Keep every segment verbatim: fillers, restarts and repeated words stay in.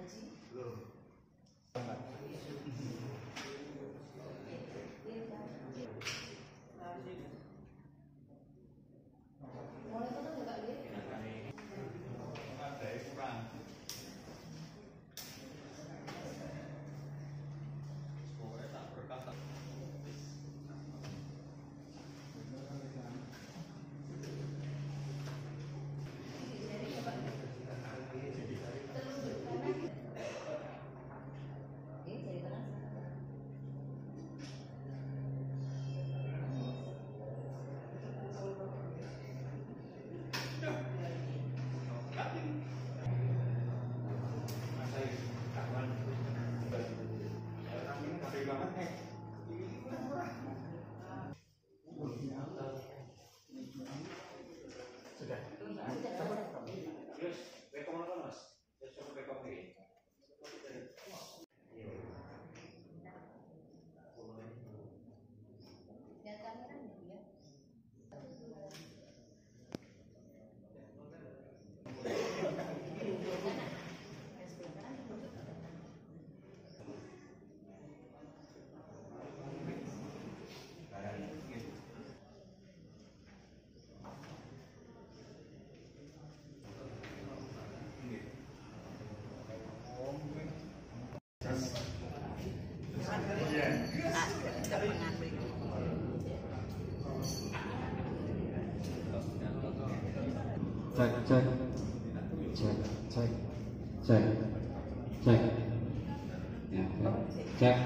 Cek, cek, cek, cek, cek, cek, ya, cek,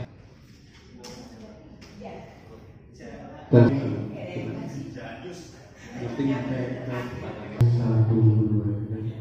dan satu dua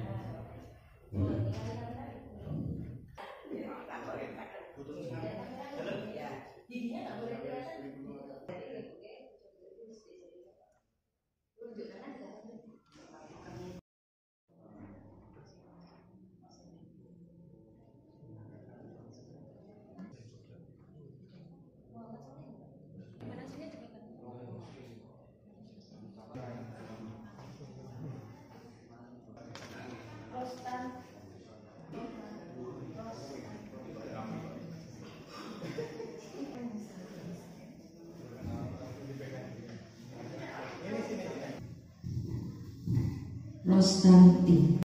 Rostanti.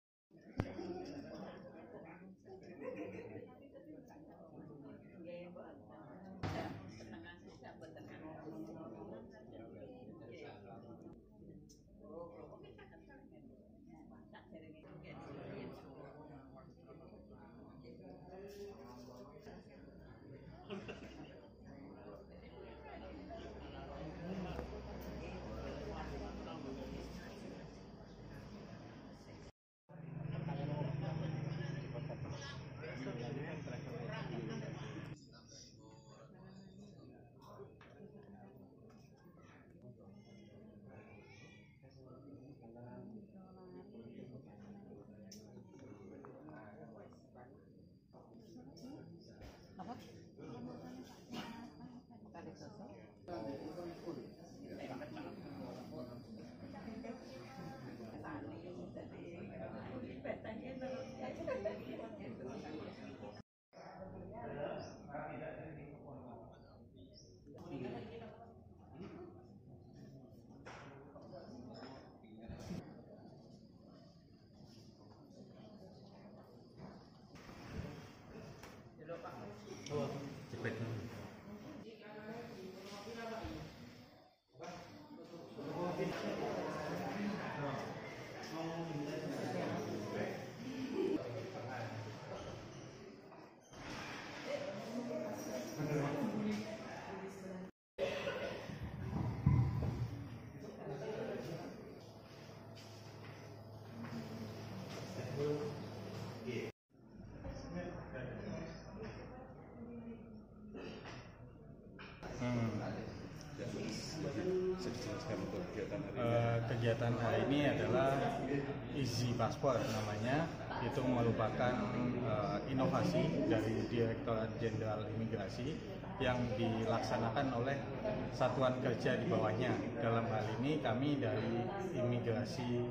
Kegiatan hari ini adalah Easy Passport namanya, itu merupakan uh, inovasi dari Direktorat Jenderal Imigrasi yang dilaksanakan oleh satuan kerja di bawahnya. Dalam hal ini kami dari Imigrasi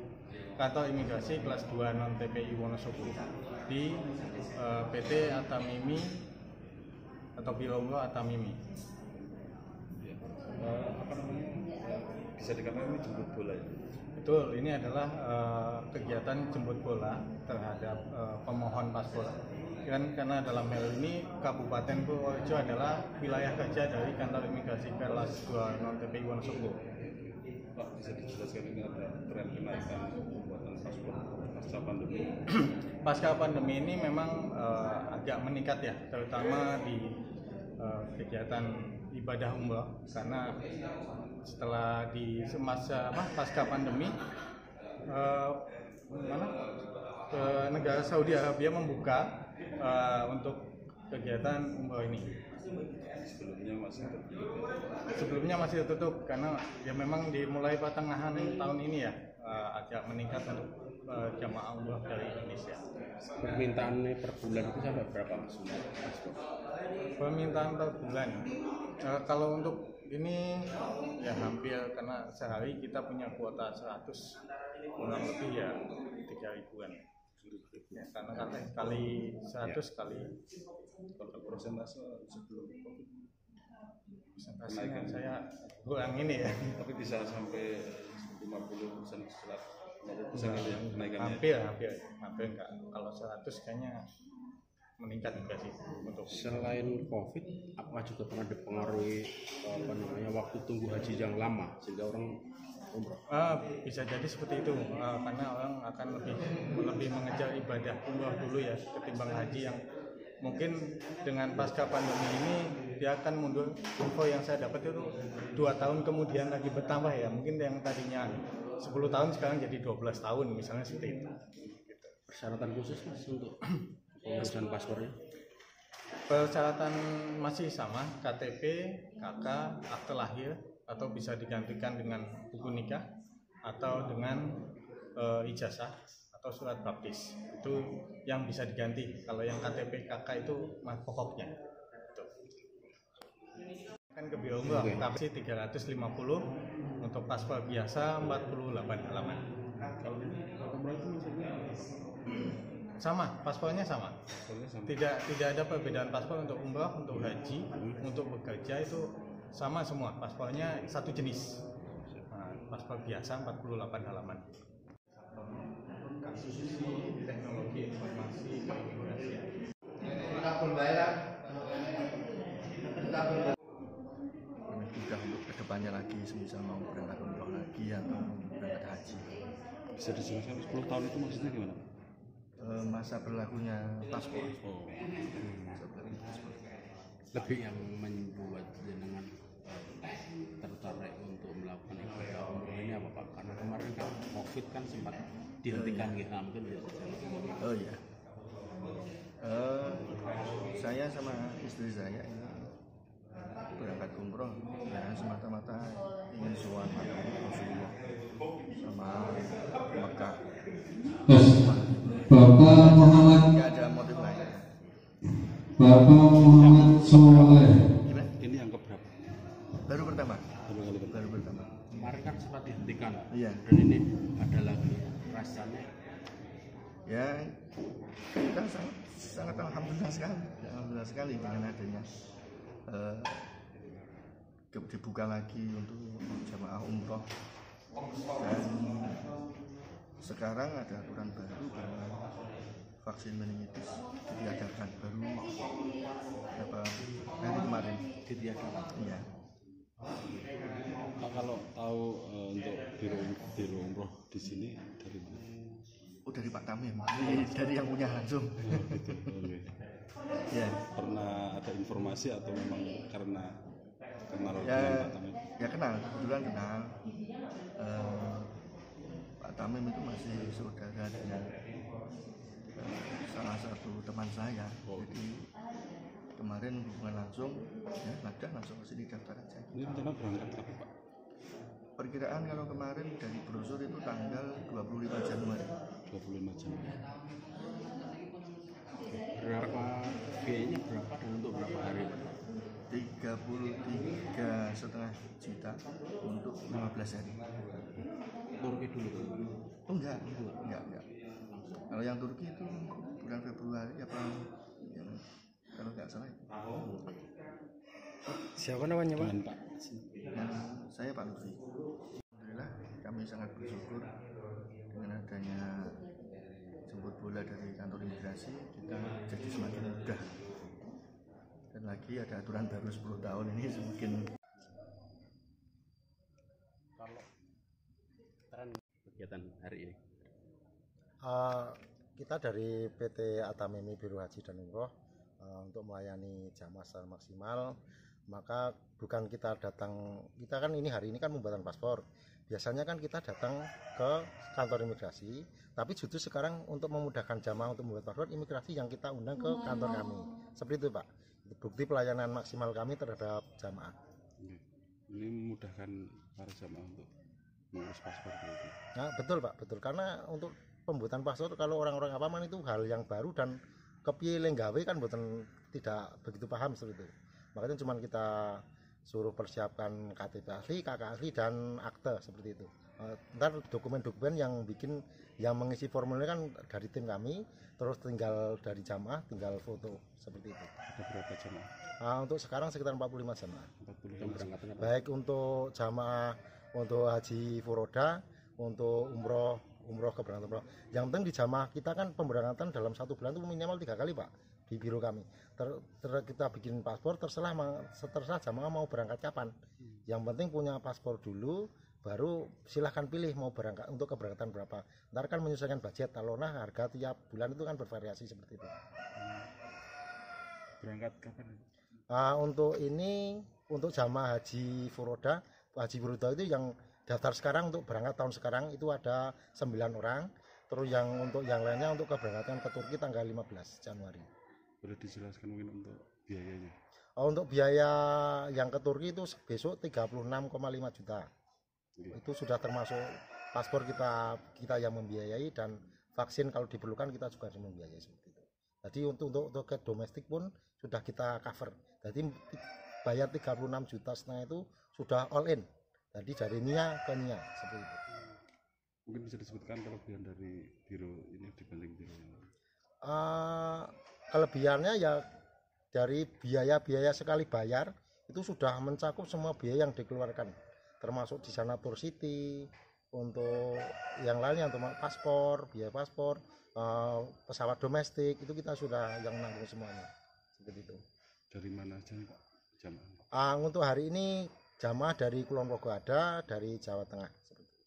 kantor imigrasi kelas dua non T P I Wonosobo di uh, P T Atamimi atau Biro Umroh Atamimi. Uh, apa namanya? Bisa dikatakan ini jemput bola ya? Betul, ini adalah uh, kegiatan jemput bola terhadap uh, pemohon paspor. Kan karena dalam hal ini Kabupaten Purworejo adalah wilayah kerja dari kantor imigrasi kelas dua non T P I Wonosobo. Pak, bisa dijelaskan ini ada tren kenaikan pembuatan paspor pasca pandemi? Pasca pandemi ini memang uh, agak meningkat ya, terutama di uh, kegiatan ibadah umroh, karena setelah di masa apa pasca pandemi uh, mana ke negara Saudi Arabia membuka uh, untuk kegiatan umroh ini. Sebelumnya masih tertutup. Sebelumnya masih tertutup karena ya memang dimulai pertengahan tahun ini ya uh, agak meningkat untuk uh, jamaah umroh dari Indonesia. Permintaannya per bulan itu sampai berapa Mas? Permintaan per bulan. Uh, kalau untuk ini ya hampir, karena sehari kita punya kuota seratus, kurang lebih ya tiga ribuan. Ya, karena kan kali seratus kali Kalau persentase sebelum COVID, persentasenya saya kurang ini ya. tapi bisa sampai lima puluh persen setelah lima puluh persen gitu ya kenaikannya. Hampir, hampir, hampir enggak. Kalau seratus kayaknya meningkat juga sih untuk. Selain COVID, apa juga pernah dipengaruhi apa namanya waktu tunggu haji yang lama sehingga orang umroh? Ah, bisa jadi seperti itu, ah, karena orang akan lebih lebih mengejar ibadah umroh dulu ya ketimbang haji yang mungkin dengan pasca pandemi ini dia akan mundur. Info yang saya dapat itu dua tahun kemudian lagi bertambah ya, mungkin yang tadinya sepuluh tahun sekarang jadi dua belas tahun misalnya seperti itu. Persyaratan khusus Mas untuk pengurusan paspornya? Persyaratan masih sama, K T P, K K, akte lahir, atau bisa digantikan dengan buku nikah atau dengan e, ijazah atau surat baptis. Itu yang bisa diganti. Kalau yang K T P, K K itu pokoknya. Itu. Kan ke Biro Umroh, tapi tiga ratus lima puluh, untuk paspor biasa empat puluh delapan halaman. Kalau umroh itu misalnya Sama, paspornya sama. Tidak tidak ada perbedaan paspor untuk umroh, untuk haji, untuk bekerja itu sama semua. Paspornya satu jenis. Nah, paspor biasa empat puluh delapan halaman. Kasus teknologi informasi keimigrasian. Mudah untuk kedepannya lagi, semisal mau berangkat umroh lagi atau mau berangkat haji. bisa dijelaskan sepuluh tahun itu maksudnya gimana? E, masa berlakunya paspor. Oh. Lebih yang membuat jenengan eh, tertarik untuk melakukan ibadah umroh ini apa Pak? Karena kemarin kan COVID kan sempat dihentikan gitu, nah, mungkin bisa dijelaskan. Oh iya. E, saya sama istri saya ini berangkat umroh ya semata-mata ingin sowan Rasulullah sama Mekah. Terus Bapak Muhammad Tidak ada motif lain. Bapak Muhammad Soleh. Gimana? Ini yang keberapa? Baru pertama. Baru kali pertama. Baru pertama. Kemarin kan sempat dihentikan, Iya. dan ini ada lagi rasanya. Ya kita sangat, sangat alhamdulillah sekali, alhamdulillah sekali dengan adanya uh, dibuka lagi untuk jamaah umroh, dan sekarang ada aturan baru bahwa vaksin meningitis ditiadakan baru beberapa hari kemarin. Ditiadakan. Iya. Pak, kalau tahu uh, untuk biro biro umroh di sini dari mana? Oh dari Pak Tamim, dari, dari yang punya langsung. Oh, gitu. Oke. Ya. Pernah ada informasi atau memang karena kenal Ya, dengan Pak Tamim? ya kenal, kebetulan kenal. Uh, Pak Tamim itu masih saudara dengan uh, salah satu teman saya. Oh. Jadi kemarin hubungan langsung, ya ada langsung ke sini daftar aja. Ini rencana berangkat kapan Pak? Perkiraan kalau kemarin dari brosur itu tanggal dua puluh lima Januari. dua puluh lima jam. Berapa biayanya berapa dan untuk berapa hari? tiga puluh tiga setengah juta untuk lima belas hari. Turki dulu. Oh enggak, enggak, enggak. Kalau yang Turki itu bulan Februari apa ya, kalau nggak salah itu. Siapa namanya Pak? Pak. Yang saya Pak Lutfi. Alhamdulillah kami sangat bersyukur dengan adanya jemput bola dari kantor imigrasi, kita jadi semakin mudah. Dan lagi ada aturan baru sepuluh tahun ini semakin. Kalau tren kegiatan hari ini. Uh, kita dari P T Atamimi Biro Haji dan Umroh uh, untuk melayani jamaah secara maksimal. Maka bukan kita datang, kita kan ini hari ini kan pembuatan paspor. Biasanya kan kita datang ke kantor imigrasi, tapi justru sekarang untuk memudahkan jamaah untuk membuat paspor, imigrasi yang kita undang ke kantor kami. Seperti itu Pak. Itu bukti pelayanan maksimal kami terhadap jamaah. Ini memudahkan para jamaah untuk mengurus paspor gitu. Nah, betul Pak, betul. Karena untuk pembuatan paspor kalau orang-orang apaman itu hal yang baru dan kepiye lenggawe kan bukan tidak begitu paham seperti itu. Makanya cuma kita suruh persiapkan K T P asli, K K asli dan akte seperti itu. Uh, ntar dokumen-dokumen yang bikin yang mengisi formulir kan dari tim kami, terus tinggal dari jamaah tinggal foto seperti itu. Ada berapa jamaah? Uh, untuk sekarang sekitar empat puluh lima jamaah. empat puluh Yang berangkatan apa? Baik untuk jamaah untuk haji furoda, untuk umroh umroh keberangkatan umroh. Yang penting di jamaah kita kan pemberangkatan dalam satu bulan itu minimal tiga kali Pak di biro kami. Ter, ter, kita bikin paspor terserah terserah jamaah mau berangkat kapan. Yang penting punya paspor dulu, baru silahkan pilih mau berangkat untuk keberangkatan berapa. Ntar kan menyesuaikan budget. Kalau nah harga tiap bulan itu kan bervariasi seperti itu. Berangkat kapan? Nah, untuk ini untuk jamaah haji furoda, haji furoda itu yang daftar sekarang untuk berangkat tahun sekarang itu ada sembilan orang. Terus yang untuk yang lainnya untuk keberangkatan ke Turki tanggal lima belas Januari. Boleh dijelaskan mungkin untuk biayanya? Oh, untuk biaya yang ke Turki itu besok tiga puluh enam koma lima juta. Iya. Itu sudah termasuk paspor kita kita yang membiayai dan vaksin kalau diperlukan kita juga harus membiayai seperti itu. Jadi untuk untuk, untuk ke domestik pun sudah kita cover. Jadi bayar tiga puluh enam juta setengah itu sudah all in. Jadi dari Nia ke Nia seperti itu. Mungkin bisa disebutkan kelebihan dari biro ini dibanding biro yang lain? Uh, kelebihannya ya dari biaya-biaya sekali bayar itu sudah mencakup semua biaya yang dikeluarkan, termasuk di sana Tour City, untuk yang lainnya untuk paspor, biaya paspor, uh, pesawat domestik itu kita sudah yang nanggung semuanya seperti itu. Dari mana aja nih Pak jamaah? Uh, untuk hari ini jamaah dari Kulon Progo ada, dari Jawa Tengah seperti itu.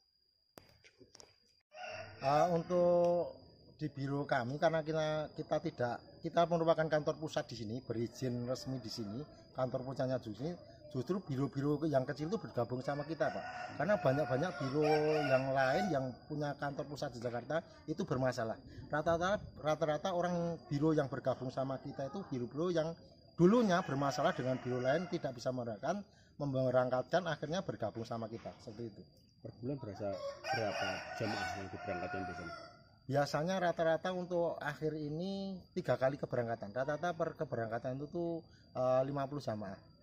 Uh, untuk di biro kami karena kita kita tidak kita merupakan kantor pusat di sini, berizin resmi di sini, kantor pusatnya di sini. Justru biro-biro yang kecil itu bergabung sama kita Pak, karena banyak-banyak biro yang lain yang punya kantor pusat di Jakarta itu bermasalah. Rata-rata rata-rata orang biro yang bergabung sama kita itu biro-biro yang dulunya bermasalah dengan biro lain tidak bisa merangkatkan, memberangkatkan akhirnya bergabung sama kita seperti itu. Per bulan berasa berapa jamaah yang diberangkatkan biasanya? Biasanya rata-rata untuk akhir ini tiga kali keberangkatan. Rata-rata per keberangkatan itu tuh uh, lima puluh jamaah.